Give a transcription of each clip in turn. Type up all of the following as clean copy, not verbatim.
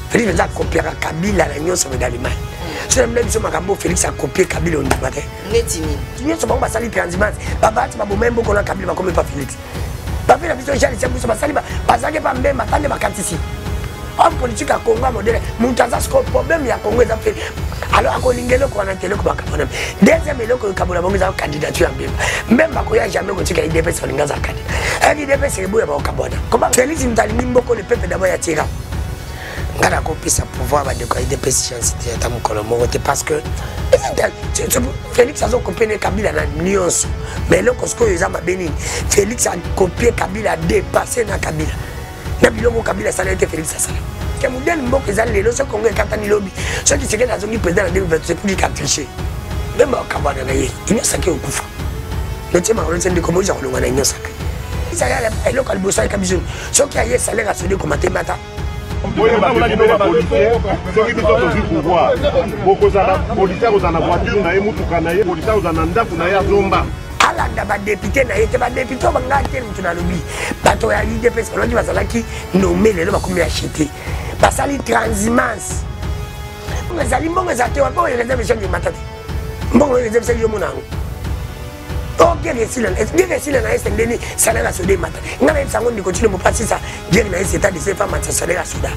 Félix a copié Kabila la nyonso dans l'image. C'est même biso makambo Félix a copié Kabila au Ndimate. Netini. Nous sommes pas sali transhumance. Baba tu ba même beaucoup na Kabila comme pas Félix. Ba fait la biso jali c'est biso ba sali ba bazake pas mbemba tande bakatisi. En politique à Congo modèle, Moutaza ce problème il y a Congo ça fait. Alors à Kolingelo ko na télé ko bakabona. Deuxième eloko kabona bongo za candidature en même ba ko ya jamais ko tika IDP sur linga za candidat. IDP c'est boya ba kabona. Comment Félix mtalingi mboko le peuple d'abord ya tira. Ngana ko pisa pouvoir ba de ko IDP chance de ta mukolo mote parce que Félix a copié Kabila na nyonso. Mais le kosko yeza Bénin. Félix a copié Kabila dépassé na Kabila. Na biloko Kabila ça a été Félix ça. Que modèle mboko ezali lelo ce Congo katani lobby. Ce qui c'est que la zone président en 2022 pour lui tricher. Même au Kabana na ye, il n'y a ça qui okufa. Le tema on sait de comment ils ont longa na nyosaka. Ça y a le local bossa kabizon. Ce qui a eu salaire à se dire comme matemata. Oui, ceux qui sont au pouvoir, beaucoup de policiers ont en voiture, policiers ont en ndako na ya zomba. Alanda ba député na été ba député banga tel mutu na lobi. Bato ya IDPS balongi bazalaki nommé lelo bakomi acheter. Basali transhumance. Ngazali mbongo zate wa boye réserve chaque matati. Mbongo réserve c'est yo monango. Oh guerre ici là na SNDN salaire à soda mata. Ngana nsango ndi continue mo passer ça. Guerre na état de ces femmes à salaire à soda.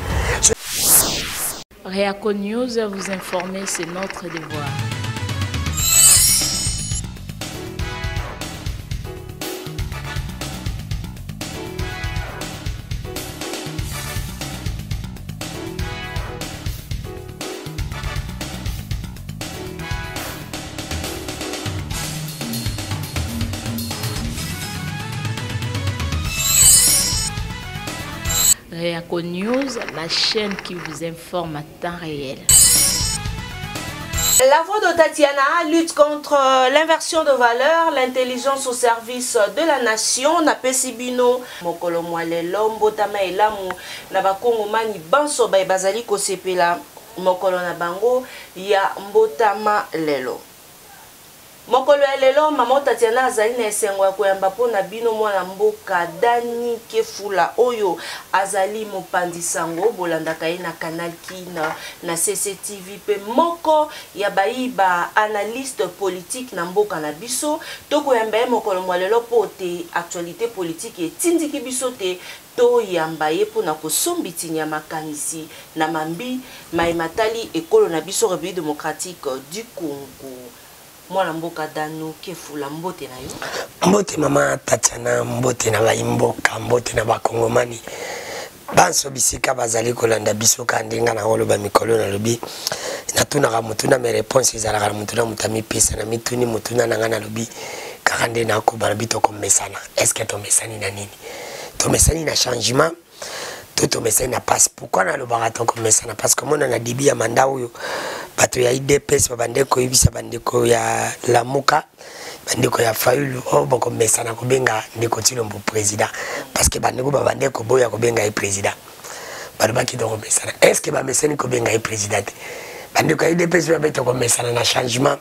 Réaco News, vous informer, c'est notre devoir. Réaco News, la chaîne qui vous informe à temps réel. La voix de Tatiana lutte contre l'inversion de valeur, l'intelligence au service de la nation. Na pesibino mokolo mwalelo mbotama elamu na bakongo mani banso ba bazali ko sepela mokolo na bango ya mbotama lelo. Mokolo ya lelo mama Tatiana azali na esengo ya koyamba pona bino mwana mboka Dani Kefula oyo azali mopandi sango bolandaka ye na Canal Kina na CCTV pe moko ya bayiba analyste politique na mboka na biso to koyamba ye mokolo mwa lelo pote actualité politique etindiki biso te to yamba ye pona kosombiti ya makanisi na mambi maimatali ekolo na biso République démocratique du Congo. Mwana mboka Dani Kefula mbote na yo. Mbote mama Tatiana mbote na baimboka mbote na bakongomani. Banso bisika bazali kolanda biso kandinga na holo ba mikolo na lobi. Natuna mutuna me réponse ezala mutuna mutami pesa na mituni mutuna na ngana lobi. Kakande na ko barbito komesana. Est-ce que to mesani na nini? To mesani na changement. Tout mesani na passe. Pourquoi na lo barato komesana? Parce que mona na dibi ya manda huyo. Bato ya IDPS babandeko ibisa bandeko ya Lamuka bandeko ya Fayulu o boko mesana kobenga ndeko tilo mbo président parce que bandeko babandeko boya kobenga e président balobaki do mesana est-ce que ba mesani kobenga e président bandeko ya IDPS babeto ko mesana na changement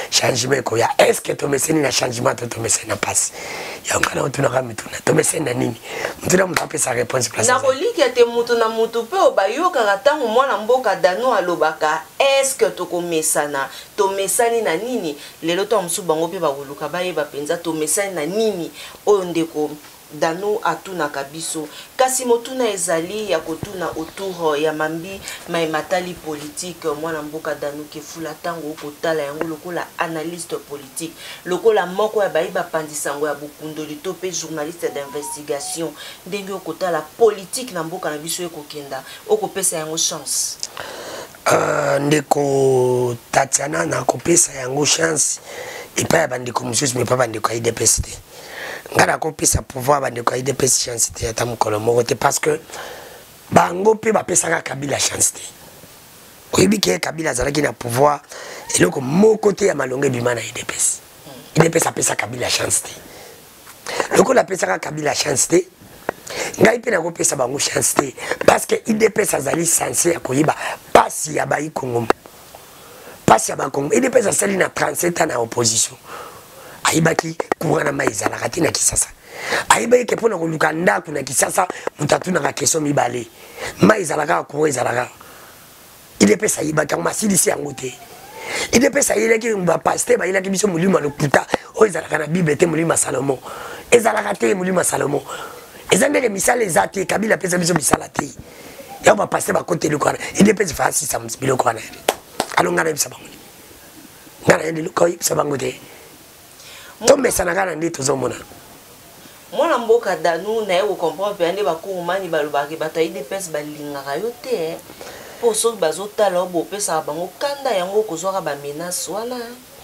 ko ya est-ce que to mesani na changement to mesani na passe ya ngana otuna ka mituna to mesani na nini mutuna mutape sa réponse place na koliki te mutu na mutu pe obayoka katango mwana mboka Dano alobaka est-ce que to komesana to mesani na nini lelo to msu bango pe bakoluka bayeba penza to mesani na nini oyo ndeko Dano atuna kabiso kasi motuna ezali ya kotuna autour ya mambi maimatali politique mwana mboka Dano Kefula tango okotala yango lokola analyste politique lokola moko ya bayiba pandisango ya bokundoli to pe journaliste d'investigation ndenge okotala politique na mboka na biso ekokenda okopesa yango chance. Ndeko Tatiana na kopesa yango chance epa ya bandeko mususu me pa bandeko ya IDPS te. Ngana kopesa pouvoir bandeko ya IDPS chance te ata mokolo moko te parce que bango pe bapesaka Kabila chance te. Oyebi ke Kabila azalaki na pouvoir eloko moko te ya malongo ebima na IDPS. IDPS apesa Kabila chance te. Lokola apesaka Kabila chance te ngai pe na kopesa bango chance te parce que IDPS azali censé ya koyiba pasi ya bayi Congo. Pasi ya ba Congo IDPS asali na 37 ans na opposition. Aibaki kuwana maizala katina kisasa. Aibaki ke pona koluka ndaku na kisasa mutatu na keso mibale. Maizala ka kuweza la. il est pesa yibaka masilisi yango te il est pesa yeleki mba pasteur ba yelaki biso mulima lokuta o ezalaka na bible te mulima Salomon ezalaka te mulima Salomon ezandeke misala ezate Kabila pesa biso misala te ya ba pasteur ba côté le kwana il est pesa fa 600 biloko kwana alonga na bisa bango ngana yende luko bisa bango te to mesana kana ndi tozomona mwana mboka danu na yo comprendre pe ande ba kongomani balobaki bato IDPS balingaka yo te po soki bazotala o bopesa bango kanda yango kozwaka ba menace wana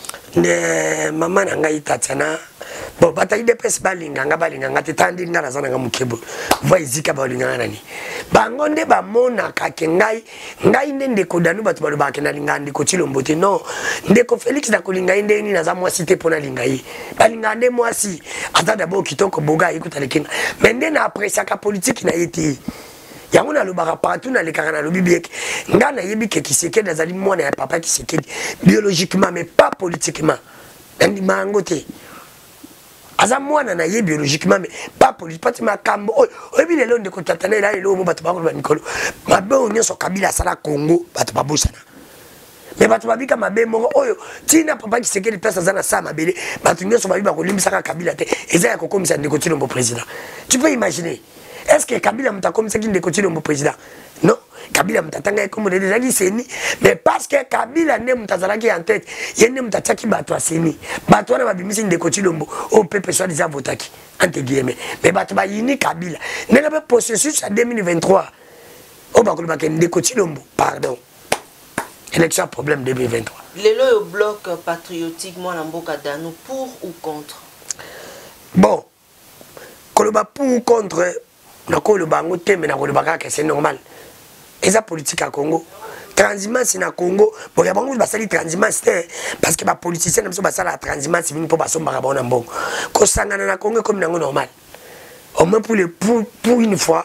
ne mama na ngai tatana bo bata IDPS balinganga te tandi ngana zana nga mukebo voi zika balinganga nani bango nde ba mona ka ke ngai nde ko danu batu balobaki na linga ndiko Chilombo te non ndeko Felix na kolinga inde ni na za mwasi te pona linga yi balinga nde mwasi ata dabo kitoko boga ikuta lekinga mende na apprécier ka politique na yeti yango na lobaka partout na lekaka na lobi bieke nga na yebi ke Kisekedi azali mwana ya papa Kisekedi biologiquement mais pas politiquement ndi mango te aza mwana na ye biologiquement mais pas politiquement kambo oyebi lelo ndeko tatana ela lelo mo bato bakolo ba Nikolo mabe onyoso Kabila sala Congo bato babosana mais bato babika mabe moko oyo tina papa Kisekedi pesa zana sa mabele bato nyonso babiba kolimbisaka Kabila te eza ya kokomisa ndeko Chilombo président tu peux imaginer. Est-ce que Kabila m'a comme ça qui ne continue mon président? Non, Kabila m'a tanga comme le déjà seni, mais parce que Kabila ne m'a tazalaki en tête, il ne m'a taki batwa seni. Batwa na babimisi de Kochilombo, au peuple soit déjà votaki entre guillemets. Mais batwa yini Kabila. Ne pas processus en 2023. Au bakolo baken de Kochilombo, pardon. Élection problème 2023. Lelo au bloc patriotique moi na mboka danu pour ou contre? Bon. Koloba pour ou contre nakolo bango te mais nakolo baka c'est normal. Eza politique à Congo. Transhumance na Congo, bon ya bango basali transhumance parce que ba politicien na biso basala transhumance vini po basomba ka bona mbongo. Ko sangana na Congo comme nango normal. Au moins pour une fois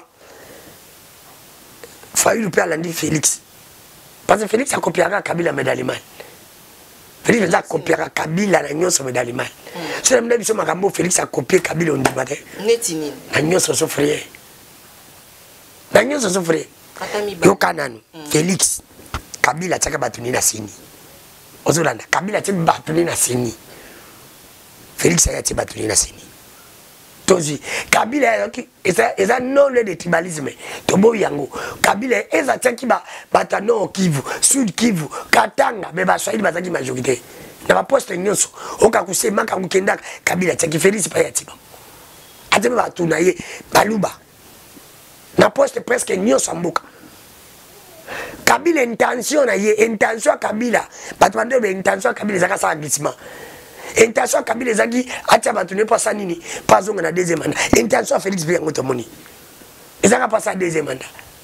failli le père Landi Félix. Parce que Félix a copié Kabila médaille. Félix a copié Kabila na nyonso médaille mal. C'est même biso makambo Félix a copié Kabila on dit matin. Netini. Na nyonso souffrir. Na nyonso souffrir. Yo kananu Félix Kabila tsaka batuni na sini. Ozolanda Kabila tsaka batuni na sini. Félix a tsaka batuni na sini. Tozi Kabila eza non le de tribalisme. Tobo yango Kabila eza tsaki bata no Kivu, Sud Kivu, Katanga me ba Swahili bazaki majorité. Na ba poste nyonso okakusema kakukenda Kabila tsaki Félix pa yatiba. Atebe batuna ye baluba. Na poste presque nyonso mboka. Kabila intention na ye intention Kabila batwande be intention Kabila zaka sa glissement. Intention Kabila zaki atia batune pas ça nini pas zonga na deuxième mandat. Intention Félix bien ngotomoni. Ezaka pas ça deuxième mandat.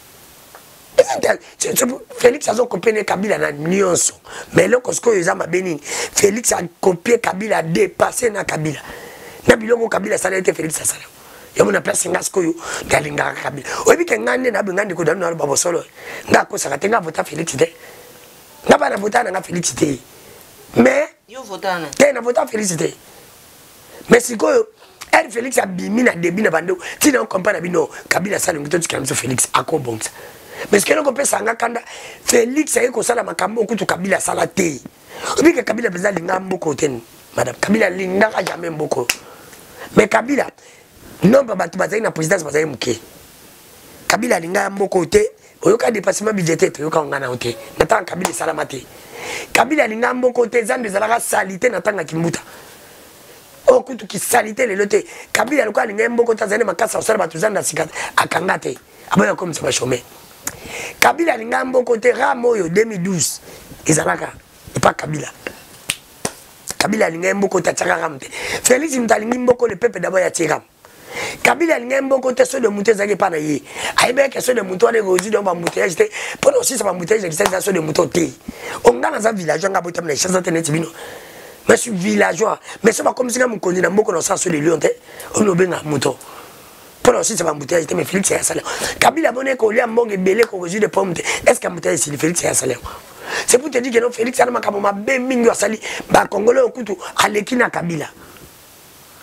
Félix a copié Kabila na nyonso. Mais le kosko ezama benini. Félix a copié Kabila dépassé na Kabila. Na biloko Kabila ça a été Félix ça. Yamuna place ngasko yo dalinga Kabila. Obi ke ngande na bingande ko danu na babo solo. Ngako saka tenga vota Félix te. Ngaba na vota na Félix te. Mais yo vota na. Te na vota Félix te. Mais siko elle Félix a bimi na début na bando. Ti na compare na bino Kabila sala ngito tikamso Félix akobonza. Mais ce que l'on peut sanga kanda Félix a ko sala makambo kutu Kabila sala te. Obi ke Kabila beza linga mboko ten. Madame Kabila linga jamais mboko. Mais Kabila non ba batu bazali na présidence bazali muke. Kabila linga mboko te, oyoka dépassement budgétaire to yoka ngana ote. Natanga Kabila salama te. Kabila linga mboko te zande zalaka salité natanga kimbuta. Okutu ki salité le lote. Kabila loka linga mboko ta zane makasa osala batu zanda sikata akangate. Aboya comme ça va chômer. Kabila linga mboko te ramoyo 2012. Ezalaka et pas Kabila. Kabila linga mboko ta tsaka ramte. Félix mtalingi mboko le peuple d'abord ya tiram. Kabila linga côté so de mouté zaki pa na ye aibe ke so de mouto de gozi donc ba mouté j'étais pour aussi ça ba mouté j'ai ça so de mouto té on dans un villageois nga botam na chance internet bino mais je suis villageois mais ça va comme si na mukonzi na mboko na ça so de lion té on no benga mouto pour aussi ça ba mouté j'étais mais Félix ya salaire Kabila boné ko lia mbonge belé ko gozi de pomme est-ce que mouté c'est Félix ya salaire c'est pour te dire que non Félix ana makamo mabe mingi asali ba congolais okutu aleki na Kabila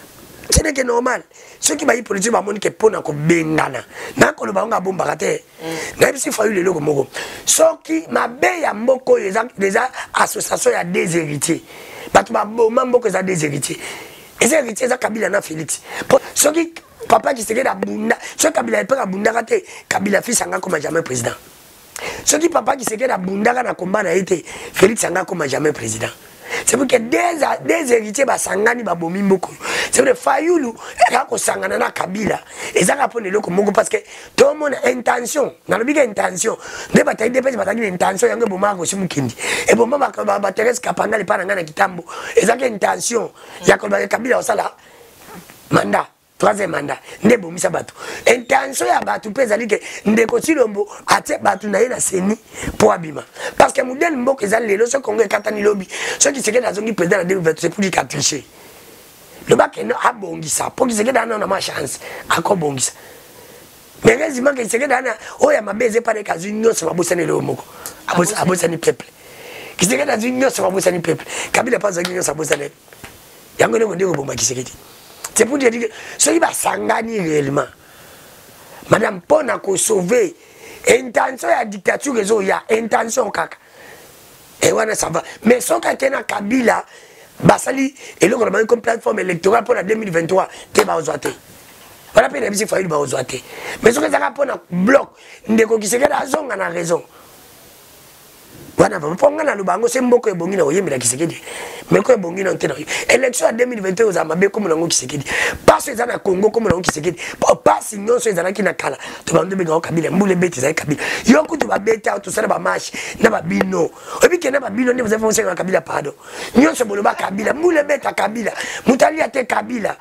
Ce n'est que normal. Ceux qui baillent politique, ils vont dire que pour nous, bengana. Na ko le bango bomba raté. Na bisi fayu le logo moko. Ceux qui mabe ya mboko les associations ya des héritiers. Batu ba bomba mboko za des héritiers. Et ces héritiers za Kabila na Félix. Ceux qui papa qui se gade bunda, ceux Kabila pas bunda raté, Kabila fils anga comme jamais président. Ceux qui papa qui se gade bunda na combat na été, Félix anga comme jamais président. C'est pour que des héritiers basangani babomi mboko. C'est pour que Fayoulou ko sangana na Kabila. Et ça rapone le ko moko parce que tout le monde a intention. Na lobi ka intention. Ne bataille des bataille intention yanga boma ko simukindi. Et boma ba Thérèse Kapanga le pana na kitambo. Et ça que intention. Ya ko ba Kabila osala mandat. Troisième mandat, ne bomisa batu. Intention ya batu pesa li ke ndeko Chilombo ate batu na ye na seni pour abima. Parce que modèle mboko ezali lelo so Congo katani lobby. Ceux qui se gade azongi président la 2022 c'est pour dire qu'a triché. Le bac est à bongisa pour qu'il se gade na ma chance encore bongisa. Mais heureusement que se gade na o ya mabeze pas de kazu nyonso babosane le moko. Abosani peuple. Qui se gade azu nyonso babosani peuple. Kabila pas zangi nyonso babosane. Yango ne ngondeko bomba ki se gade. C'est pour dire que ceux qui va s'engager réellement, madame, pour nous sauver, intention de la dictature, il y a intention kaka. Et voilà, ça va. Mais si on a Kabila, Basali, et là, on a une plateforme électorale pour la 2023, tu vas aux ouatés. Voilà, puis il faut aller aux ouatés. Mais si on a un bloc, qui se fait la zone, on a raison. Voilà, on a le bango, c'est beaucoup de bon qui se dit. Mais quoi, bon, élection en 2021 aux Amabé comme on qui se dit. Pas ces années à Congo comme on qui se dit. Pas si non, ces années qui n'a qu'à la. Tu vas me dire, Kabila, moule bêtes, c'est Kabila. Yoko, tu vas bêter, tout ça, va marcher, n'a pas bino. Et puis qu'il n'a pas bino, vous avez foncé à Kabila, pardon. Nyon se boloba Kabila, moule bête à Kabila. Moutali a te Kabila.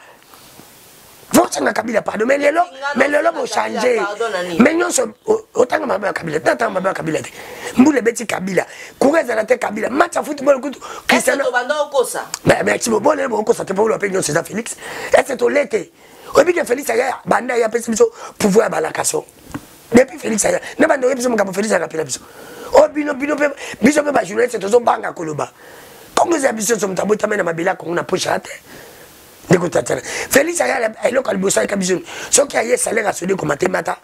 Force na Kabila pardon mais les lots vont changer mais non autant que ma Kabila tant ma Kabila mboule beti Kabila courage la tête Kabila match à football Cristiano mais merci bon les bon ça te pas le payer c'est Félix est-ce que l'été au but que Félix a banda ya pesa biso pouvoir balakaso depuis Félix a na banda biso mon Félix a rappelé biso oh bino biso pe ba journaliste c'est toujours banga koloba comme les habitudes sont tabou tamena mabila qu'on a pochate. Félix a local bossa et cabizon. Ce qui a eu salaire à celui comme mata.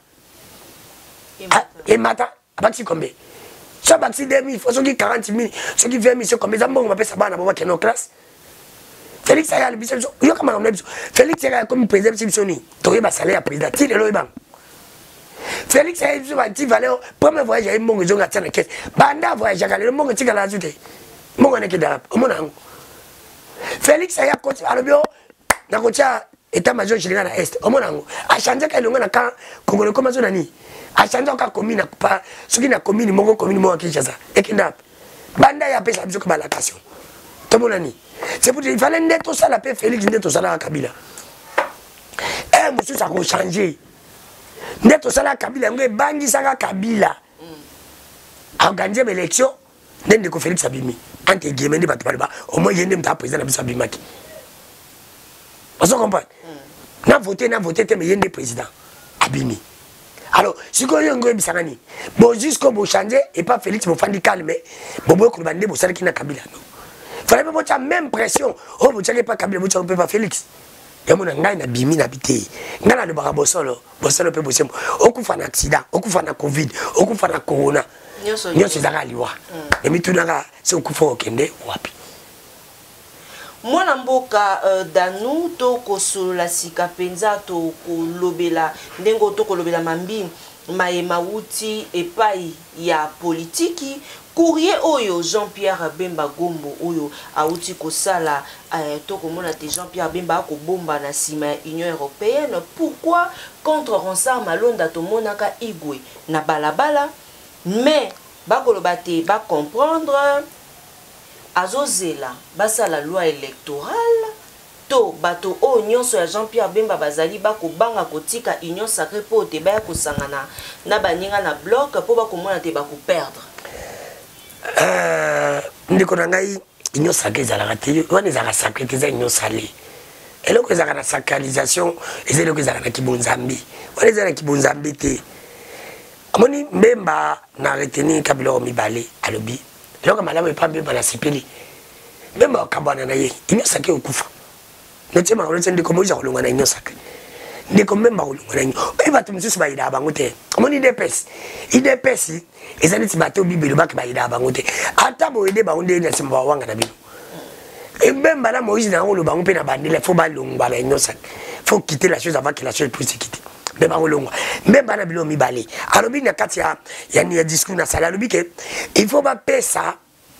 Et mata, à partir combien? Ça bâti 2000, ceux qui 40 000, ceux qui 20 000, ceux comme les amants, on appelle ça bana pour nos classes. Félix a le bisou. Yo comme on Félix a comme président Simpsoni. Tu as salaire à président. Tu le ban. Félix a eu un valeur. Premier voyage à mon raison à la caisse. Banda voyage à le monde qui a ajouté. Mon est qui d'arab. Mon an. Félix a continué à le bureau. Na kocha état-major général à est. Omona ngo. A changer ka longa na ka Congolais comme ça nani. A changer ka commune na pas ce qui na commune moko Kinshasa. Et kinap. Banda ya pesa biso ko balakation. Tomona ni. C'est pour dire il fallait neto ça la paix Félix neto ça la Kabila. Monsieur ça ko changer. Neto ça la Kabila ngai bangi ça ka Kabila. A organiser l'élection nende ko Félix abimi. Ante guillemets de battu pas au moins yende mta président na biso abimaki. Vous comprenez? N'a voté, mais il y a des présidents. Abimi. Alors, si vous avez un bisangani, bon, jusqu'au bout changer, et pas Félix, vous faites calmer, bon, vous avez un qui n'a Kabila. Il fallait pas la même pression. Oh, vous n'avez pas Kabila, vous n'avez pas Félix. Il y a un gars qui a bimi, habité. Il y a un gars qui a peut bosser. On coup un accident, on coup un Covid, on coup un Corona. Nous sommes à l'Iwa. Et maintenant, c'est un coup de Kende ou Api. Mwana mboka danu to kosolola sika penza to kolobela ndengo to kolobela mambi maema wuti epai ya politiki courrier oyo Jean-Pierre Bemba Gombo oyo auti kosala to komona te Jean-Pierre Bemba ko bomba na sima ya Union européenne. Pourquoi contre Ronsard Malonda to monaka igwe na balabala mais ba koloba te ba comprendre azozela basa la loi électorale to bato o nyonso ya Jean-Pierre Bemba bazali bako banga kotika union sacrée po te ba ko sangana na baninga na bloc po ba ko mona te ba ko perdre ndiko na ngai union sacrée za la raté wana za sacrée te za union salée eloko za na sacralisation ezelo ko za na kibonzambi wana za na kibonzambi te amoni Bemba na retenir Kabila mibale alobi. Alors que madame est pas bien dans la CPL. Même au Kabana, il n'y a pas de kufa. notie makolo tse ndeko moïse akolongwa na inyo sacré ndeko memba akolongwa na inyo oyo bato mosusu bayida bango te omoni idps eza neti bato bibelo bake bayida bango te ata boyede bango nde na nsima bawanga na bino ebemba na moïse na ngolo bango mpe na bandela faut balongwa na inyo sacré faut quitter la chose avant que la chose puisse se quitter mais balongwa mbemba na bilo mibale alobi na kati ya discours na sala alobi ke il faut bapesa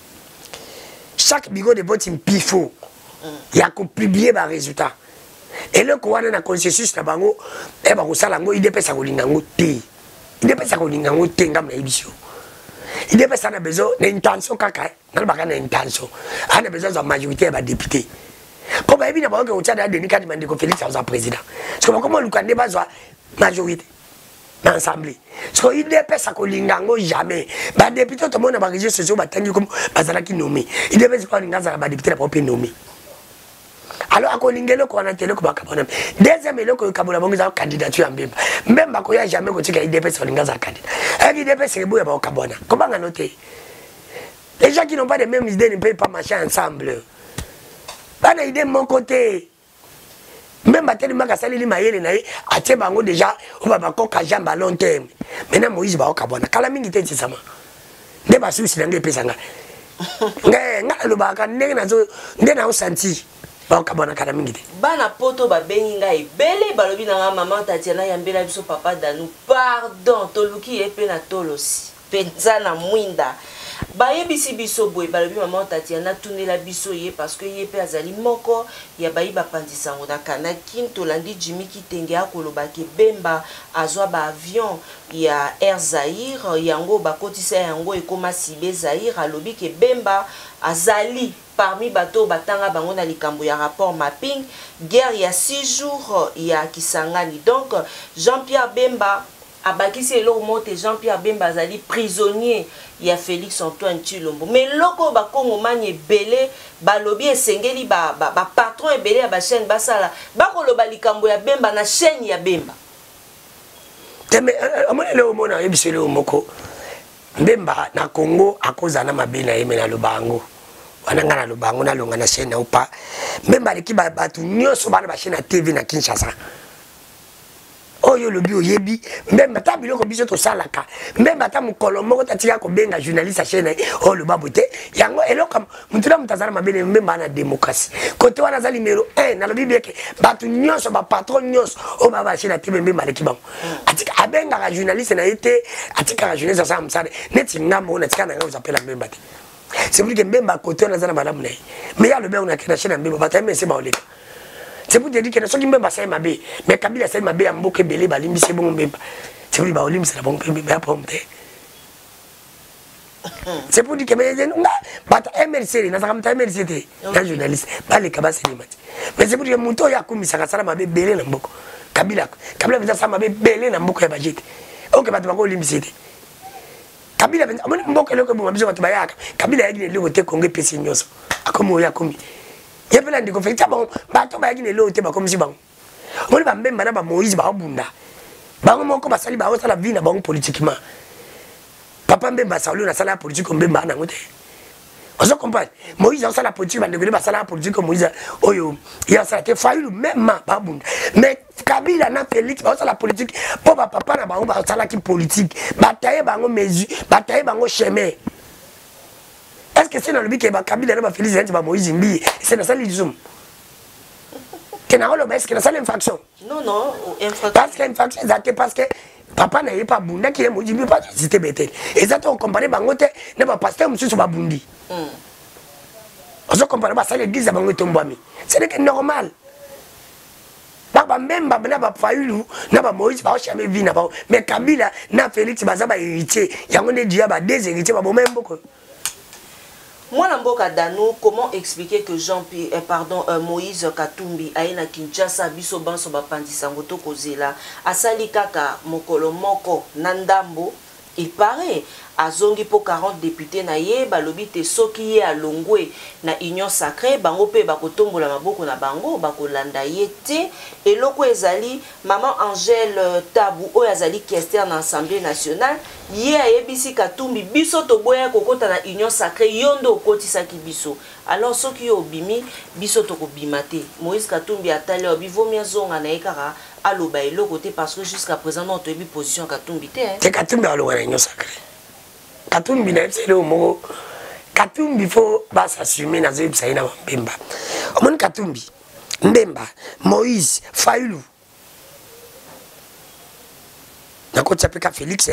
chaque bureau de vote impifo ya ko publier ba résultat et le ko wana na consensus na bango e ba ko sala ngo idepesa ko linga ngo te idepesa ko linga ngo te ngam na ebisio idepesa na besoin na intention kaka na ba kana intention ana besoin za majorité ba député ko ba ebina ba ko tshada Denis Kadimande ko Félix za président parce que comment lukande bazwa majorité dans l'Assemblée. Parce qu'il ne peut pas que jamais. Les députés, tout le monde a régi ce jour, ils comme Bazalaki nommé. Il ne peut pas que les députés ne nommé. Alors, à Kolingelo, on a télé comme un deuxième élo que Kabula Bonga candidature en Bemba. Même si il n'y a jamais que il dépêche sur l'Ingaza candidat. Il dépêche sur le bout de Kabona. Comment on a noté? Les gens qui n'ont pas les mêmes idées ne peuvent pas marcher ensemble. Pas d'idée de mon côté. Même si tu as salé les maïles, tu as déjà un jambe à long terme. Maintenant, Moïse va au Kabona. Kalamini était ça. Ne pas souci dans les pesanga. Le baka n'est senti. Ba Kabona Kalamini. Bana poto ba beninga ebele balobi na maman Tatiana yambela biso papa danu. Pardon, toluki epe na tolosi. Penza na mwinda. Bayebisi biso boy balobi maman Tatiana tunela biso ye parce que ye pe azali moko ya bayi bapandisa ngo na Kanakin tolandi Jimmy Kitenge akoloba ke Bemba azwa ba avion ya Air Zaire yango bakotisa yango ekoma Sibe Zaire alobi ke Bemba azali parmi bato batanga bango na likambo ya rapport mapping guerre ya 6 jours ya Kisangani. Donc Jean-Pierre Bemba abakisi eloko mote Jean-Pierre Bemba azali prisonnier ya Félix Antoine Tshilombo. Mais loko ba Kongo manye belé balobi esengeli ba patron ebele ya ba chaîne basala bakoloba likambo ya Bemba na chaîne ya Bemba. Teme amone le omona ebisele omoko Bemba na Congo akoza na mabena yeme na lobango. Wananga na lobango na longa na chaîne na upa. Bemba leki batu nyoso bana ba chaîne na TV na Kinshasa. Oyo lobi oyebi même ta biloko biso to salaka même ta mukolo moko tatika ko benga journaliste a chaîne o le babote yango eloko mutuna mutazana mabele même na démocratie côté wana za numéro 1 na lobi bieke batu nyonso ba patron nyonso o ba ba chaîne na TV même maleki bango atika abenga ka journaliste na été atika ka journaliste sa msale neti ngamo na tika na ngamo zapela memba te c'est pour que memba côté wana za na madame nay mais ya le ben on a créé chaîne na memba bata mais c'est ba oleka. C'est pour te dire que nous sommes pas ça mabé, mais Kabila ça mabé en bouquet belé balimbi c'est bon même. C'est pour dire balimbi c'est la bonne mais à prompter. C'est pour dire que mais non bata MLC na sakamta MLC na journaliste ba les kabasa ni mati. Mais c'est pour dire muto ya kumisa sala mabé belé na mboko. Kabila vient ça mabé belé na mboko ya budget. OK bata bako limbi c'est. Kabila mboko leko bo mabiso bata bayaka. Kabila yaki le wote Congo pesi nyoso. Akomo ya komi. Il y a plein de conflits. Bon, bateau ba yaki le ba comme si bon. On va même ba Moïse ba bunda. Ba moko ba sali ba o sala vie na bango politiquement. Papa mbemba salo na sala politique mbemba na ngote. On se comprend. Moïse a sala politique ba ndekele ba sala politique Moïse oyo. Il a sala te faulu même ba bunda. Mais Kabila na Félix ba sala politique po ba papa na bango ba sala ki politique. Bataille bango mesure, bataille bango chemin. Est-ce que c'est dans le but que Kabila n'a Félix et Moïse Mbi c'est dans ça l'isum que n'a pas est-ce que c'est l'infraction non infraction parce que l'infraction c'est parce que papa n'a pas bunda qui est Moïse Mbi pas c'était bête et ça on compare bangote ne pas pasteur monsieur sur babundi on se compare pas ça l'église bangote tombami c'est normal baba même baba na ba faulu na ba Moïse ba jamais vie na ba mais Kabila na Félix ba za ba héritier yango ne dia ba des héritiers ba même beaucoup. Moi, Mboka Danou, comment expliquer que Moïse Katumbi aina Kinshasa biso banso bapandisa ngoto kozela asali kaka mokolo moko nandambo il paraît azongi pour 40 députés na ye balobi te soki ye alongwe na union sacrée bango pe bakotombola maboko na bango bakolanda ye te eloko ezali maman Angèle Tabu oyo azali questeur na Assemblée nationale ye ayebisi Katumbi biso toboya kokota na union sacrée yondo okotisaki biso alors soki yo obimi biso tokobima te Moïse Katumbi atali obivomi azonga na ye kaka aloba eloko te parce que jusqu'à présent non toyebi position Katumbi te te Katumbi alonga na union sacrée Katumbi na epsele omo Katumbi faut pas s'assumer na zo epsa ina Mbemba omoni Katumbi Mbemba Moïse Fayulu na kotia peka Félix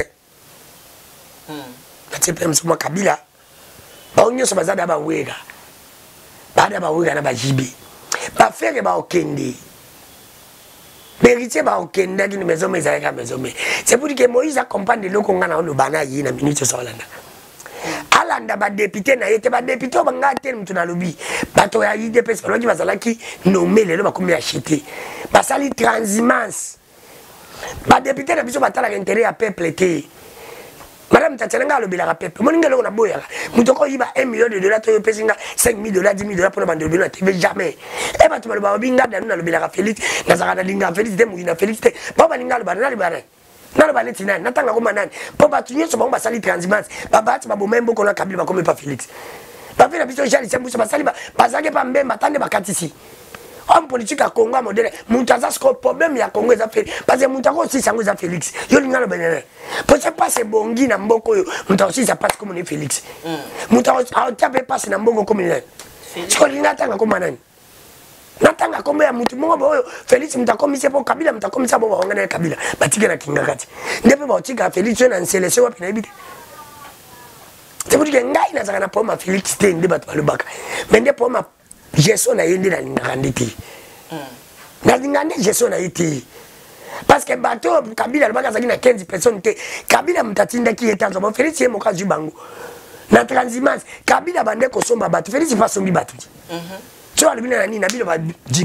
na tsepe msoma Kabila ba onyo so bazada ba wega bada ba wega na ba jibe ba fere ba okende Beritier ba okende qui maison mais avec maison mais c'est pour dire que Moïse accompagne le kongana no bana yi na minute so landa alanda ba député na yete ba député ba ngate mtu na lobi bato ya IDPS loki bazalaki nommé lelo ba komi acheter ba sali transhumance ba député na biso batala intérêt à peuple te Madame Tatiana lobila peuple moninga loko na boya mutoko yiba 1 million de dollars to pesinga 5 000 dollars 10 000 dollars pour bande de TV jamais e ba tumalo ba binga da na lobila Félix na zakana linga Félix de muina Félix te baba linga lo bana na lo bana tina na tanga ko manani po ba tunye so ba sali transhumance baba ati babo membo ko na Kabila ba comme pas Félix ba fela biso jali sembu so ba sali ba bazake pa mbemba tande ba katisi homme politique à Congo modèle mutaza ce problème ya Congo za fait parce que mutako aussi sango za Félix yo lingalo benene peut pas c'est bongi na mboko yo mutako aussi ça passe comme Félix mutako a taper passe na mboko comme il Félix ko lingata nga comme nani natanga kombe ya mutu mongo boyo Félix mutakomise po Kabila mutakomisa bo wangana Kabila batike na kinga kati ndepe ba otika Félix na nselese wapi na ibite c'est pour dire ngai na zakana po ma Félix te ndeba balobaka mais ndepe po ma Jesso na yende na nganditi. Na ngande Jesso na yiti. Parce que bateau Kabila le baka na 15 personnes te Kabila mutatinda ki etanzo bo Félix ye moka jubango. Na transhumance Kabila bande ko somba bateau Félix pas sombi bateau. Tu vois le bina na bilo ba jeep.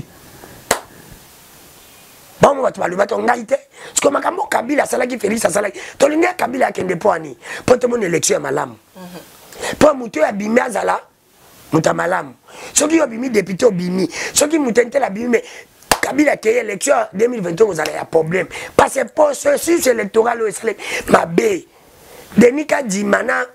Ba mo bateau ba bateau ngaite. Parce que makambo Kabila sala ki Félix sala to linga Kabila kende poani. Poto mon élection ya malamu. Po muto ya bimazala Mutamalamu. Ceux qui ont bimi député au bimi. Ceux qui mutente la bimi mais Kabila qui est élection 2023 vous avez un problème. Parce que processus électoral au Israël ma B. Denika Dimana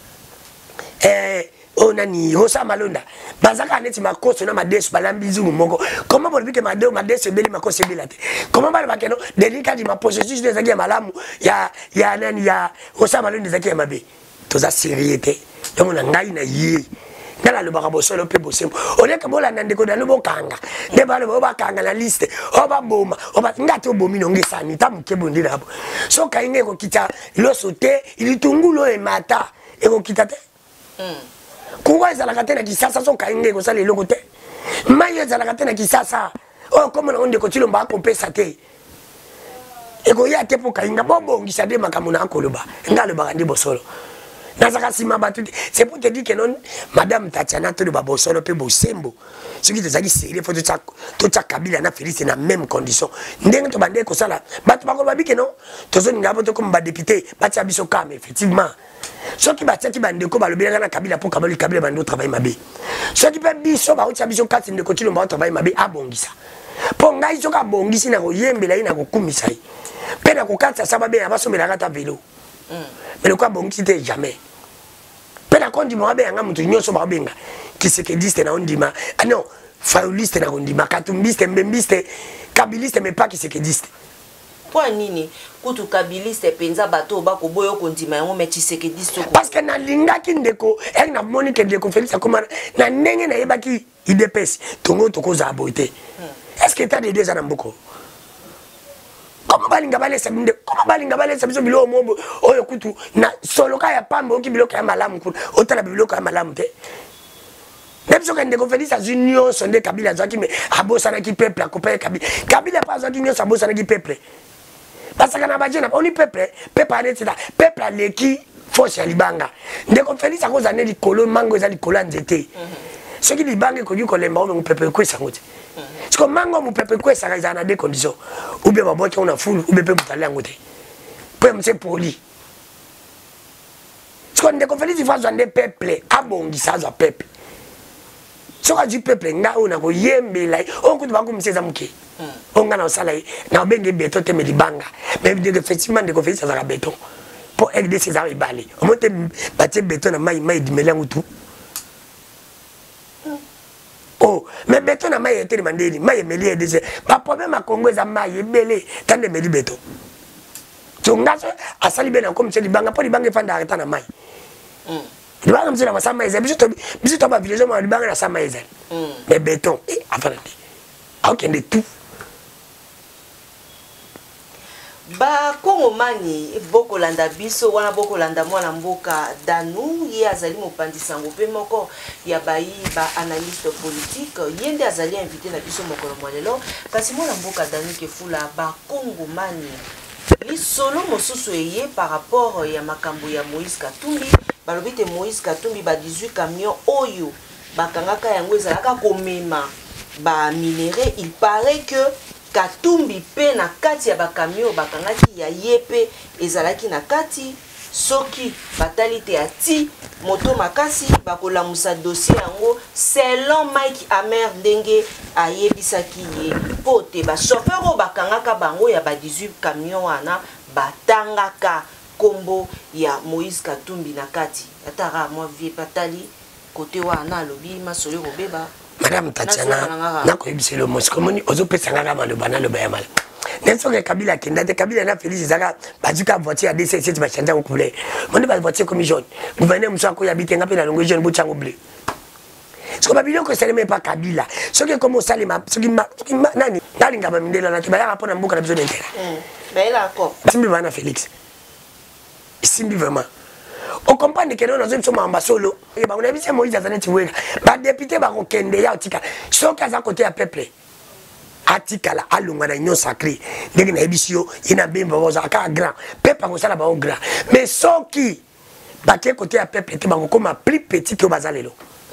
onani Rosa Malonda. Bazaka neti makoso na madesu balambizu moko. Comment pour dire que madesu beli makoso belate. Comment ba ba keno Denika Dimana processus des agia malamu ya nani ya Rosa Malonda zaki ma B. Toza sérieuté. Donc on a ngai na yi. Dans le barabosolo pe bossem on est comme la ndeko na lobo kanga ne ba lo ba kanga na liste o ba boma o ba ngati o bomi no ngesani ta mukebo ndira hapo so kainge ko kita lo sote ilitungulo e mata e ko kita te kuwa za la katena kisasa so kainge ko sale loko te maye za la katena kisasa o comme on ndeko tilo mba ko pesa te e ko ya te po kainga bobo ngisa de makamuna akoloba ngalo ba ndi bosolo. C'est pour te dire que non, Madame Tatiana, tu ne vas pas solo pe bosembo. Ce qui te dit c'est il faut tout ça Kabila na Félix na même condition. Ndenge to bande ko sala. Ba to ba ko babi que non. To zo ngabo to comme ba député, ba tia biso kam effectivement. Ce qui ba tia ki bande ko ba lo bien na Kabila pour Kabila bande travail mabe. Ce qui peut biso ba tia biso kati ndeko tilo ba travail mabe abongisa. Po ngai zo ka bongisi na ko yembela ina ko kumisa. Pe na ko kata sababe ya baso mela kata vélo. Mais le quoi bon qui était jamais. Pena kondi mo abe nga mutu nyoso ba benga kisekediste na ondima. Ah non, fauliste na ondima, katumbiste, mbembiste, kabiliste mais pas kisekediste. Pour nini kutu kabiliste penza bato ba ko boyo kondima yango mais kisekediste ko. Parce que na linga kindeko, elle na monique ndeko Félix akoma na ndenge na yebaki IDPS tongo tokoza aboité. Est-ce que tu as des deux anamboko? Comment balinga balesa binde comment balinga balesa biso bilo mobo oyo kutu na solo ka ya pambo ki bilo ka malamu kutu otala bilo ka malamu te Nebso kende ko Félix Union sonde Kabila zaki me abosana ki peuple akopa Kabila pas zaki union abosana ki peuple parce que na bajena oni peuple arrête là peuple aleki force ya libanga ndeko Félix akoza ne likolo mango za likolo nzete ce qui libanga ko yuko lemba o peuple ko sangote. Parce que mango mu pepe quoi ça reste dans des conditions ou bien ba boki on a full ou bien peut aller en côté pour me c'est poli ce qu'on déconfie il faut des peuple abongisa za peuple soka du peuple nga ona ko yembela on ko ba ko mseza muke on nga na sala na benge beto te me libanga mais effectivement déconfie ça za beton pour aider ces armes balé on monte batie beton na mai dimela ngutu oh mais beton na mai était demandé mai meli aider pas problème à Congo za mai belé tant de meli beton tungaso asali bena comme c'est libanga pour libanga fanda arrêter na mai libanga mzina masama eza biso to ba village ma libanga na sama eza mais béton afana ok de tout ba kongomani boko landa biso wana boko landa mwana mboka danu ye azali mopandisa ngo pe moko ya bayi ba analyste politique yende azali invité na biso mokolo mwalelo kasi mwana mboka danu ke fula ba kongomani li solo mosusu eye par rapport ya makambo ya Moïse Katumbi balobite Moïse Katumbi ba 18 camions oyo bakangaka yango ezalaka komema ba minerais il paraît que Katumbi pe na kati ya ba camions bakangaki ya yepe ezalaki na kati soki batalite ati moto makasi bakola musa dossier yango selon Mike Amer ndenge ayebisaki ye pote ba chauffeur o bakangaka bango ya ba 18 camions wana batangaka kombo ya Moïse Katumbi na kati atara moi vie patali côté wana lobi masolo robeba madame Tatiana na ko ibiselo moskomoni ozopesa ngaka maloba na loba ya mala Nenso que Kabila Kendate, Kabila n'a Félix Zara, Baduka voiture à DC7, va changer au coulé. On ne va voiture comme jaune. Vous venez me soir qu'on habite un peu dans le jeune bout de bleu. Ce qu'on va dire que ce n'est pas Kabila. Ce qui commence à l'imam, ce qui m'a nani, Nalinga Mamindela, la Tibaya rapporte un bouc à besoin d'intérêt. Mais là, quoi? Simbi Vana Félix. Simbi vraiment. On comprend que nous sommes en Ambasolo. Et on a vu ces Moïse Azanet Wega. Les députés vont kende ya otika. Sauf qu'à côté à peuple. Atikala alunga na union sacrée ndenge na ebisio ina bemba boza aka grand peuple ko sala ba au grand mais soki baké côté à peuple te bango comme plus petit que bazalelo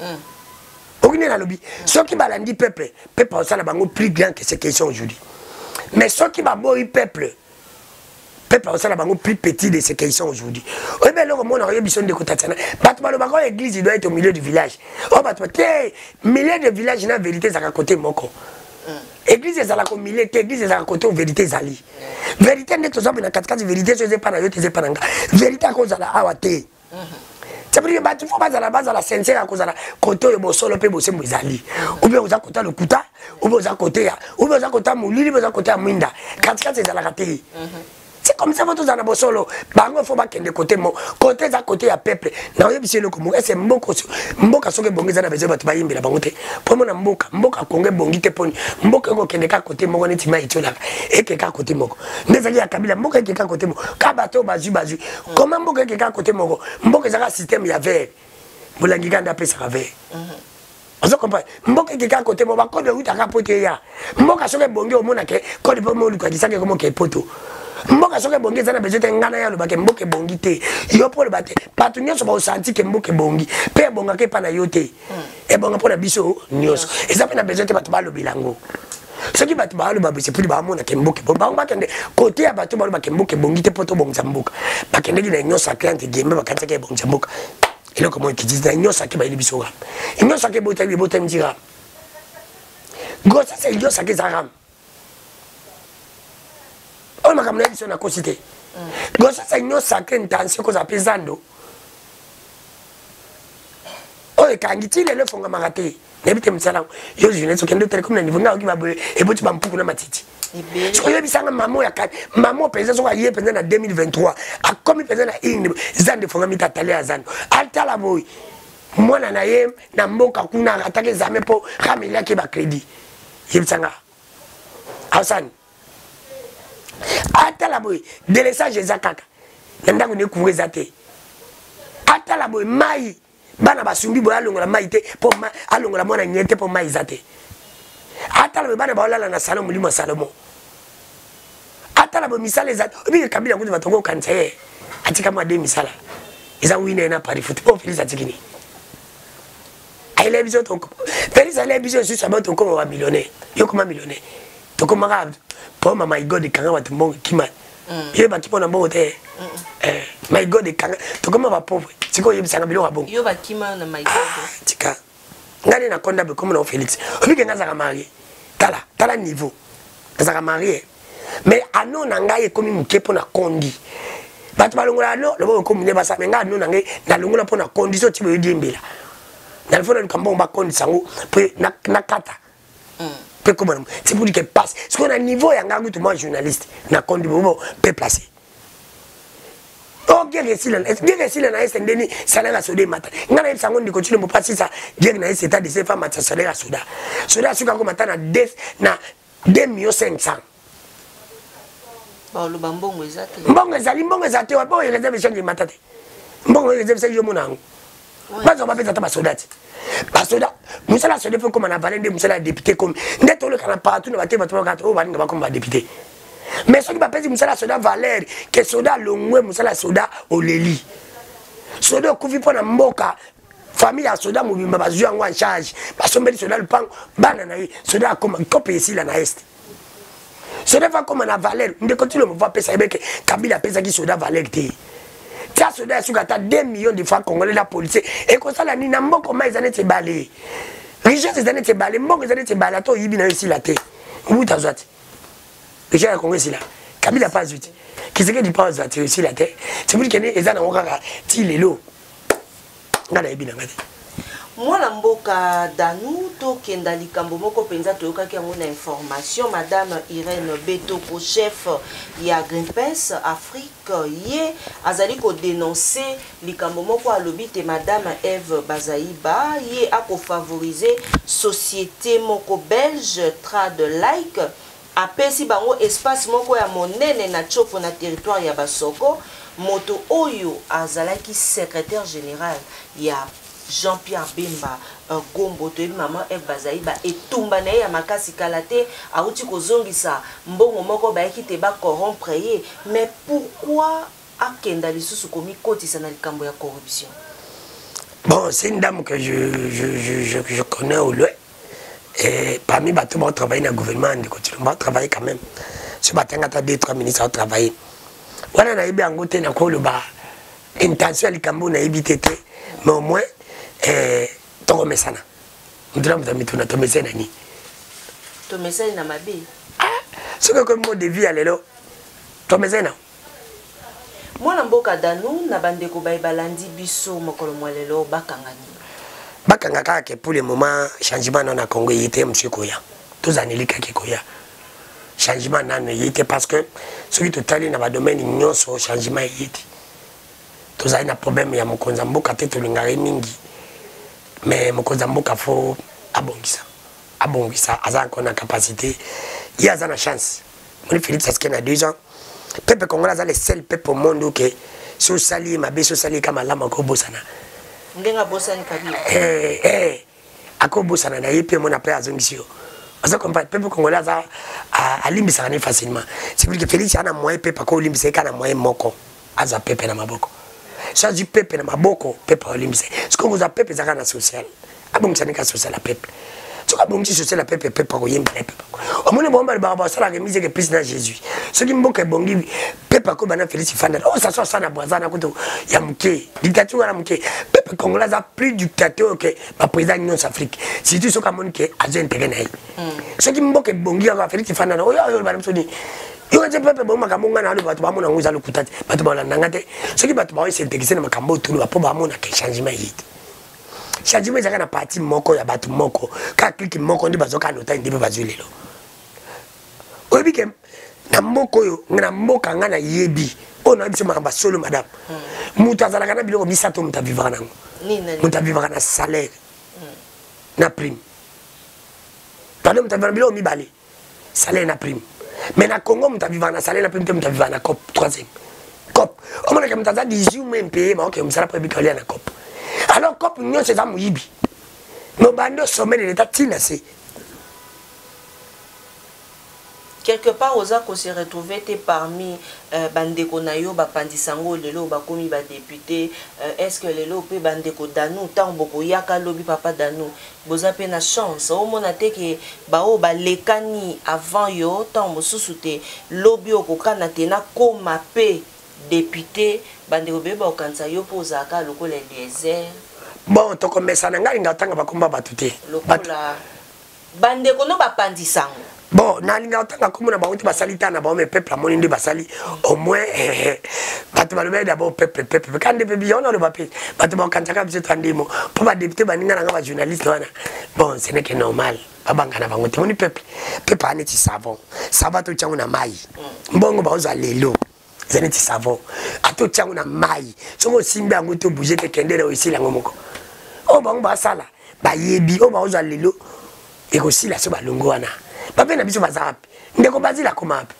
okine na lobi soki balandi peuple ko sala bango plus grand que ce qu'ils sont aujourd'hui mais soki ba boy peuple ko sala bango plus petit de ce qu'ils sont aujourd'hui o be loko mona yebisio ndeko tatsana bato balo bango l'église doit être au milieu du village o bato te milieu de village na vérité za côté moko. Église est à la communauté, église est à la côté où vérité zali. Vérité n'est pas na 4 vérité c'est pas na yo c'est pas nanga. Vérité à cause de la awate. C'est pour dire tu faut pas à la base à la sincère à cause de la côté yo bosolo pe bosse mozali. Ou bien aux à côté le kuta, ou bien aux à côté ya, ou bien aux à côté mulili, ou bien à côté mwinda. 4 c'est à la raté. C'est comme ça votre zana bosolo. Bango faut pas kende côté mo côté za côté ya peuple. Na yo biselo ko mo ese mboka soke bongeza na bezo batu bayimbe la bangote. Pour mo na mboka konge bongite poni. Mboka ko kende ka côté mo neti mai tiola. Eke ka côté moko. Ndezali ya kabila mboka eke ka côté mo. Ka bato bazu. Comment mboka eke ka côté moko? Mboka za système ya vert. Bolangi ganda pesa ka vert. Ozo comprendre. Mboka eke ka côté mo ba ko de uta ka pote ya. Mboka soke bonge o mona ke ko de mo lu ka disaka comme ke poto. Mboka soke bongi zana bezote ngana ya lobake mboke bongi te yo po lobate patu nyonso ba osanti ke mboke bongi pe bonga ke pana yote e bonga pona biso nyonso eza pe na bezote batu ba lobilango soki batu ba loba bise puli ba mona ke mboke bonga ba kende côté ya batu ba loba ke mboke bongi te poto bonga mboka ba kende na nyonso client gembe ba kanta ke bonga mboka eloko mo ki dizna nyonso ke ba ili biso ga nyonso ke bota mjira gosa se nyonso ke zaram. On m'a ramené sur la cosité. Gosa c'est une sacrée intention qu'on appelle Zando. Oh, et quand il est le fond à maraté, n'habite m'salam. Yo, je ne sais pas comme le niveau n'a pas boulé et puis tu vas me pouvoir matiti. Je crois que ça maman ya maman pesait sur hier pendant en 2023. A comme il pesait na une Zando fond à mi tatale à Zando. Alta la boy. Moi na naïm na mboka kuna attaquer zamé pour ramener qui ba crédit. Yebsanga. Hassan. Ata la boy de l'essage ezakaka nda ko ne kuwe zate ata la boy mai bana basumbi boya longola mai te po ma alongola mona nyete po mai zate ata la boy bana baolala na salon mulimo salomo ata la boy misale zate obi kabila kuti batongo kanse atika ma de misala eza wina na Paris football Félix atikini aile biso tonko Félix aile biso sur sabot tonko wa millionnaire yo comme millionnaire tonko marabe. Pour my God, the Kanga wat mbongo kima. Ye ba kipo na mbongo te. My God, the Kanga. To kama ba pauvre. siko yebisanga biloko bon yo bakima na maïko tika ngani na konda be comme na Félix obike ngazaka marié tala niveau ngazaka marié mais ano na ngai ekomi muke pona kondi bato balongola no lobo ko mune basa menga no na ngai na longola pona kondi so tibo yediembela na le fona kambo ba kondi sango pe na kata pe comment c'est pour dire que passe ce qu'on a niveau ya ngangu tout moi journaliste na kondi bo pe placer oh guerre si na estendeni salaire soda mata ngana sango ndiko chile mo pasisa guerre na état de ces femmes mata salaire soda suka ko mata na 2,500,000 ba lo bambongo ezate mbongo ezate wa bo réserve change mata te mbongo réserve ça yo monango bazo ba pesa ta basoda ti basoda musala soda faut comme na valende musala député comme ndeto le kana partout na bate bato ba o ba ninga ba comme ba député mais ce qui va passer musala soda valeur que soda longwe musala soda oleli soda kuvi pona mboka famille ya soda mobimba bazwi yango en charge basombeli soda lupango bana na ye soda akoma kope esila na este soda va comme na valeur ndeko tilo mo va pesa ebeke Kabila pesa ki soda valeur te tia soda ya suka ta 2 millions de francs congolais la police et comme ça la ni na mboko ma ezane te balé richesse ezane te balé mboko ezane te balé to yibi na esila te ubuta zwati le chef congolais là Kabila pas vite qui c'est que du pas zwati aussi la terre c'est pour que ezana ngaka ti lelo ngana ebina ngati mwana mboka Danou to kenda likambo moko penza toyokaki yango na information madame Irène Betoko chef ya Greenpeace Afrique ye azali ko dénoncer likambo moko alobi te madame Eve Bazaiba ye ako favoriser société moko belge trad like apesi bango espace moko ya monene na chopo na territoire ya Basoko moto oyo azalaki secrétaire général ya Jean-Pierre Bemba Gombo to maman Eve Bazaiba etumba na ya makasi kalate auti kozongisa mbongo moko ba ekite ba corrompre ye mais pourquoi akenda lisusu komi kotisa na likambo ya corruption? Bon, c'est une dame que je connais au loin. Et parmi bateaux qui travaillent dans le gouvernement, on va travailler quand même. Ce matin, on a 2-3 ministres qui travaillent. Voilà, on a eu un côté dans le bas. Intention à l'Ikambo, on a évité. Mais au moins, tu remets ça. On dirait que tu as mis ça. Tu mets ça dans ma vie. Ah, ce que comme mot de vie, allez là. Tu mets ça. Mwana mboka Danou, na bandeko balandi biso mokolo mwalelo bakangani. Bakanga kaka pour le moment changement dans le Congo il était monsieur Koya tous années kaka Koya changement nan il était parce que celui tout allé dans le domaine nyonso changement il était tous a un problème ya mokonza mboka te tulingare mingi mais mokonza mboka faut abongisa aza encore na capacité il y a na chance mon Félix parce qu'il a 2 ans peuple congolais est le seul peuple au monde que so sali mabe so sali kama lama ko bosana ndenga bosani Kabila ako bosana na yepe mon appel azongisio parce que peuple congolais a limbisa ne facilement c'est pour que Félix ana moyen peuple ko limbisa kana moyen moko aza peuple na maboko ça du peuple na maboko peuple limbisa ce que vous a peuple za kana social abongisa ne ka social la peuple ce que abongisa social la peuple ko yemba peuple au moins bomba ba sala remise que plus na Jésus ce qui mboka bongi peuple ko bana Félix fanda oh ça soit ça na boisana kuto ya muke dictature na muke peuple congolais a plus dictateur que ba président de l'Afrique si tu so kamoni que agent tegenai ce qui mboka bongi ya Félix fanda oh yo ba msoni yo je peuple bomba kamonga na bato ba mona nguza lukutati bato ba landa ngate ce qui bato ba s'intégrer na makambo tulu ba po ba mona que changement yite changement ezaka na parti moko ya bato moko ka clique moko ndi bazoka nota ndibe bazulelo oyebi ke na moko yo na mboka ngana yebi ona biso makamba solo madame mutu azalaka na biloko misato mutu avivaka nango mutu avivaka na salaire na prime pardon mutu avivaka na biloko mibale salaire na prime mais na Congo mutu avivaka na salaire na prime te mutu avivaka na cop 3e cop omonaka mutu aza 18 mois mpeye baoke mosala po ebika olia na cop alors cop nyonso eza moyibi nobandi sommet de l'état tina se quelque part ozako se retrouver parmi bandeko na yo bapandisango lelo bakomi ba député est-ce que lelo pe bandeko Danou tant boko yaka lobi papa Danou boza pe na chance o mona te ke bao ba lekani avant yo tant mosusu te lobi okokana te na koma pe député bande obeba okanza yo pozaka lokola Eliezer. Bon to komesa na ngai ngatanga bakomba batuté. Lokola bande kono bapandisango. Bon, nalinga otanga komona ba onti basalita na ba me peuple amoni ndi basali au moins batu balobé d'abord peuple quand de peuple on a le papier batu ba kantaka biso tandimo po ba député baninga na ba journaliste wana. Bon, ce n'est que normal. Babanga na bango toni peuple aneti savon. Savon to tyango na mai. Mbongo ba oza lelo. Zeneti savon. Ato tyango na mai. Songo simbe yango to bouger te kendele aussi lango moko. O bango ba sala ba yebi o ba oza lelo. Et aussi la so ba longo wana. Papa na biso bazapi ndeko bazila komapi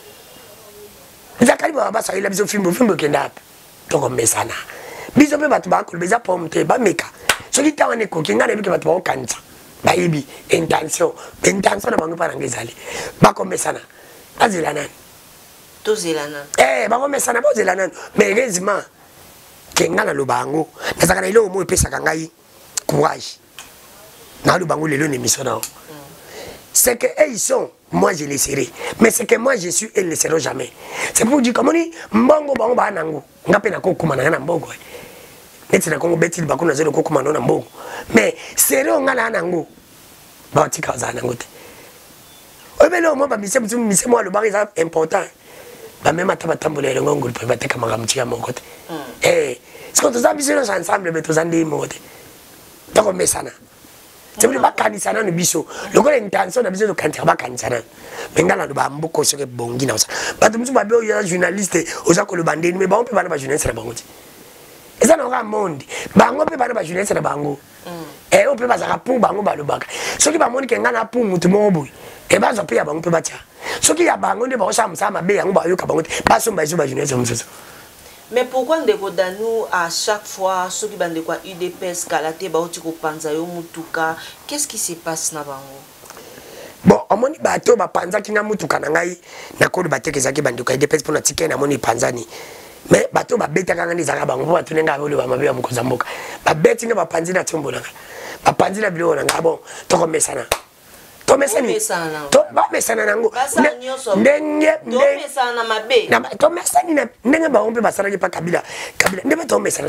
zakali baba basa ila biso fimbo kenda api toko mesana biso pe batu bakolo beza pomte ba meka soki tawa ne kokinga na bike batu ba kanza ba yibi intention na bango para ngezali bako mesana azila nani to zela nani bako mesana bo zela nani mais heureusement kenga na lobango nazaka na ilo mo pesa kangai courage na lobango lelo ne misona. C'est que ils sont, moi je les serai. Mais c'est que moi je suis, ils ne le seront jamais. C'est pour dire, comme on dit, mbongo bango ba nango. Ngape na kokuma na mbongo. Neti na kongo beti bako na zelo kokuma na mbongo. Mais sero ngala nango. Ba tika za nango te. Obelo mo ba mise mo lo bari ça important. Ba même ataba tambola le ngongo pe ba teka magamchia moko te. C'est quand ça biso ensemble be to zandi mo te. Toko mesana. C'est pour bakanisa na biso lokola intention na biso to kanisa bakanisa na bengala do bamboko soke bongi na osa batu musu babe o journaliste oza ko lo bandeni me ba on pe bana ba journaliste na bango ti eza na nga monde bango pe bana ba journaliste na bango on pe bazaka pour bango ba lo baka soki ba moni ke ngana pour mutu mo boy ba zo pe ya bango pe bacha soki ya bango nde ba o sa msama be yango ba yo ka bango ti ba so ba ba journaliste musu. Mais pourquoi ndeko danou à chaque fois ceux qui bande quoi UDPS kalate ba oti ko panza yo mutuka, qu'est-ce qui se passe na bango? Bon, omoni bato ba panza kinga mutuka na ngai na ko batekeza ki bande ko UDPS pona tike na moni panzani. Mais bato ba beta kanga ni zaka bango ba tunenga ba ba mabe ya mukoza mboka. Ba beti nga ba panzi na tombo na. Ba panzi na bilo na ngabo to ko mesana. To mesani. To ba mesana nango. Ndenge mesana mabe. Na to mesani na ndenge ba ombe basara ki pa kabila. Ndebe to mesana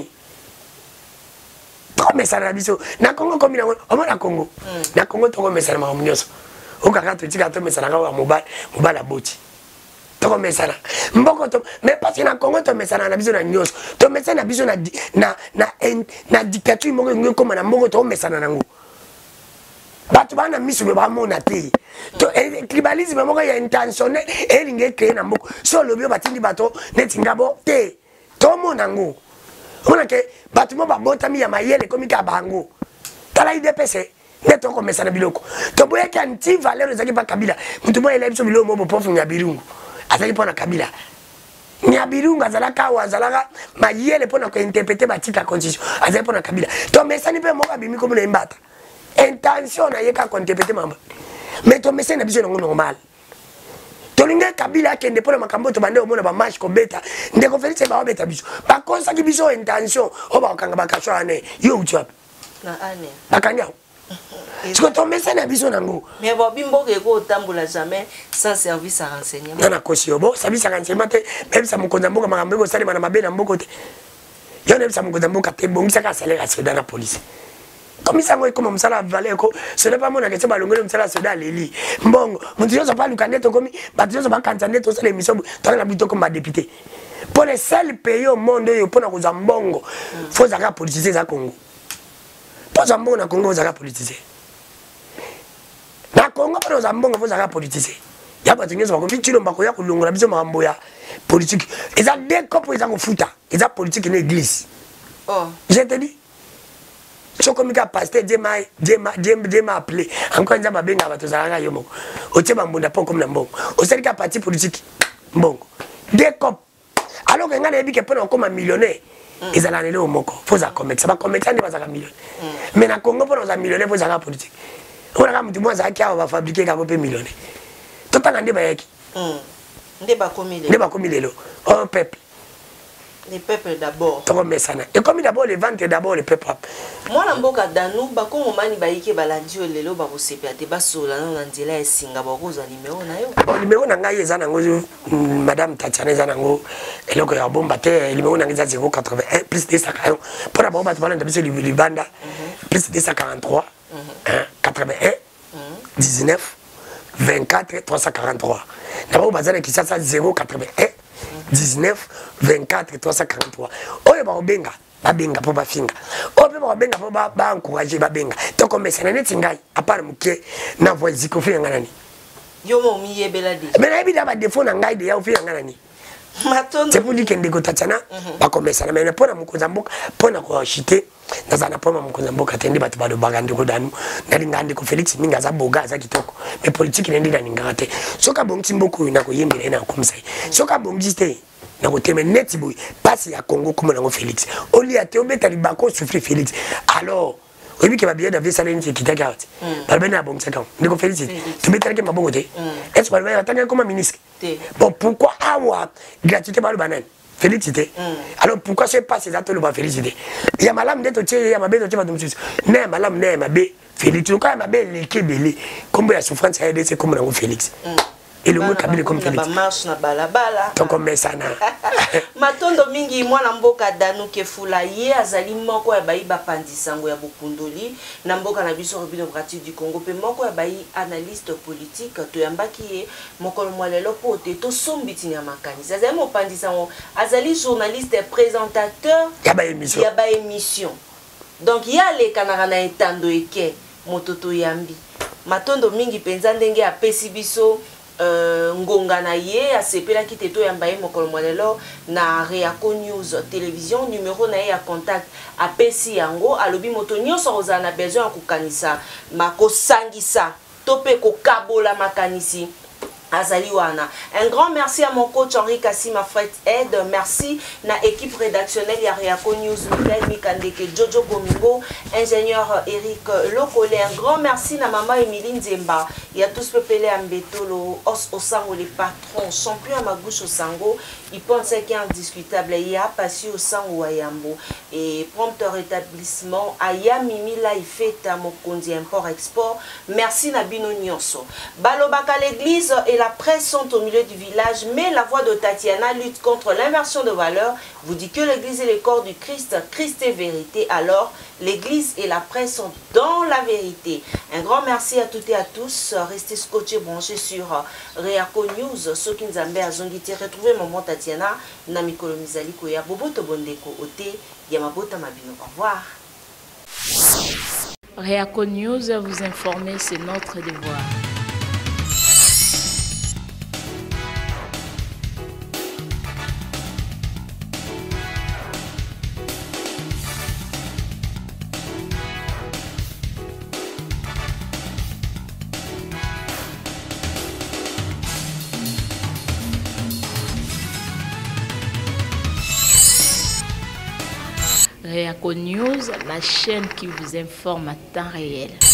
to mesana biso na Congo komi na omona Congo. Na Congo to ko mesana ma omnyoso. O kaka to tika to mesana ka mobala boti. To ko mesana. Mboko to mais parce que na Congo to mesana na biso na nyoso. To mesana biso na dictature mo ngo koma na mboko to mesana nango. Batu bana misu be ba mona te to tribalisme moko ya intentionnel elinge créer na mboko so lobio batindi bato netinga bo te to mona ngo ona ke batu mo ba botami ya mayele komika bango tala IDPC neto ko mesana biloko to boye ka anti valeur zaki pa kabila mutu mo ele biso bilo mo pofu nya birungu azaki pona kabila nya birungu azalaka wazalaka mayele pona ko interpréter batika constitution azaki pona kabila to mesani pe mo ka bimi ko mo mbata intention na yeka kontepete mamba mais to messena biso ngo normal to linga kabila kende pona makambo to bande omona ba match ko beta ndeko Félix ba beta biso ba konsa ki biso intention o ba kanga ba kashwane yo utwa na ane bakanya siko to messena biso nango mais bo bimbo ke ko tambola jamais sans service à renseignement na kosi obo service à renseignement te même ça mukonza mboka makambo ko sali bana mabena mboko te yo ne bisa mukonza mboka te bongisa ka salaire soda na police. Comme ça, moi, comme ça, la valeur, ce n'est pas mon question, mais ça, c'est la Lili. Bon, mon Dieu, ça pas le candidat, comme Patrice, ça va candidat, tout ça, l'émission, dans la plutôt comme député. Pour les seuls pays au monde, pour nous Zambongo, il faut que politiser ça Congo. Pour Zambongo, na Congo, il faut politiser. Na Congo, pour Zambongo, il faut politiser. Il y a pas de choses, comme tu l'as pas connu, on a besoin de politique. Ils ont des couples, ils ont foutu. Ils ont politique dans l'église. Oh. Je te dis. So comme ka pasteur Dieu m'a appelé encore nza mabenga bato zalaka yo moko otie bambunda po comme na mbongo osali ka parti politique mbongo des cop alors que ngana ebi ke pona comme millionnaire ezala lelo moko faut za commettre ça va commettre ndi bazaka millionnaire mais na Congo pona za millionnaire faut za politique on a mutu mwanza aki va fabriquer ka pe millionnaire to tanga ndi ba yaki ndi ba komi lelo oh peuple Les peuples d'abord. Et comme d'abord les ventes, d'abord les peuples. Moi, je suis danou, bako mani baike balandio lelo babo sepiate basola na nzela ya singa bakoza numéro na yo. Bon numéro na ngai eza nango madame Tatiana eza nango eloko ya bomba te numéro na ngai eza 081 plus 241 pour d'abord bato bana ndabiso libanda plus 243 81 19 24 343. D'abord bazana qui ça 081 19 24 343. Oyo ba obenga babenga po bafinga. Oyo ba benga po ba encourager babenga. To comme ça neti ngai à part muke na voix ziko fi ngana ni. Yo mo mi yebela di. Mais na bi da ba défaut na ngai de ya fi ngana ni. Matondo. C'est pour dire que ndeko Tatiana ba comme ça mais pour na mukozamboka pour na ko chiter nazana po mukozamboka tende batu ba do bagande ko danu na lingande ko Felix minga za boga za kitoko mais politique nende na ningate soka bongi mboko na ko yembele na comme ça soka bongi te na ko teme net boy passe ya Congo comme na ko Felix oli ate obeta libako souffrir Felix alors obi ke ba bien d'avoir ça l'ennemi qui t'agarde ba ben na bongi ça ndeko Felix tu mettrais que mabongo te est-ce que ba va attendre comme ministre bon pourquoi awa gratuité ba le banane félicité. Alors pourquoi je passe ces actes le félicité? Il y a madame d'être il y a ma belle de monsieur. Ne madame ne ma belle félicité. Quand ma belle les kebele comme la souffrance a c'est comme dans Félix. Et le mot kabile comme Félix. Na marche na balabala. Donc comme ça na. Matondo mingi mwana mboka danu ke fula ye azali moko ya bayi bapandisango ya Bokundoli na mboka na biso République démocratique du Congo pe moko ya bayi analyste politique to yambaki ye mokolo mwalelo po te to sombiti ya makanisi azali mo pandisango azali journaliste et présentateur ya ba émission donc ya le kanaka na etando eke mototo yambi matondo mingi penza ndenge ya pesi biso ngonga na ye asepela ki teto ya mbaye mokolo mwalelo na Reaco News télévision numéro na ye ya contact apesi yango alobi moto nyonso ozala na besoin ya kokanisa makosangisa to pe kokabola makanisi azali wana. Un grand merci à mon coach Henri Kassima Fred Aide. Merci na équipe rédactionnelle ya Reaco News Michael Mikandeke Jojo Gomingo, ingénieur Eric Lokole. Un grand merci na maman Emiline Zemba. Il y a tous pepele Ambetolo, Os Osango les patrons, champion à ma gauche Osango. Il pense qu'il est indiscutable. Il y a passé Osango Ayambo et prompt rétablissement Aya Mimi Laifet à Mokondi import-export. Merci Nabino Nyonso. Balobaka l'église et la presse sont au milieu du village, mais la voix de Tatiana lutte contre l'inversion de valeurs, vous dit que l'église est le corps du Christ, Christ est vérité, alors l'église et la presse sont dans la vérité. Un grand merci à toutes et à tous, restez scotchés, branchés sur Reaco News, ceux qui nous ont bien retrouvez maman Tatiana, Namikolo Mizali Koya, Boboto Bondeko, Ote, Yamabota Mabino, au revoir. Reaco News, vous informer, c'est notre devoir. Reaco News, la chaîne qui vous informe à temps réel.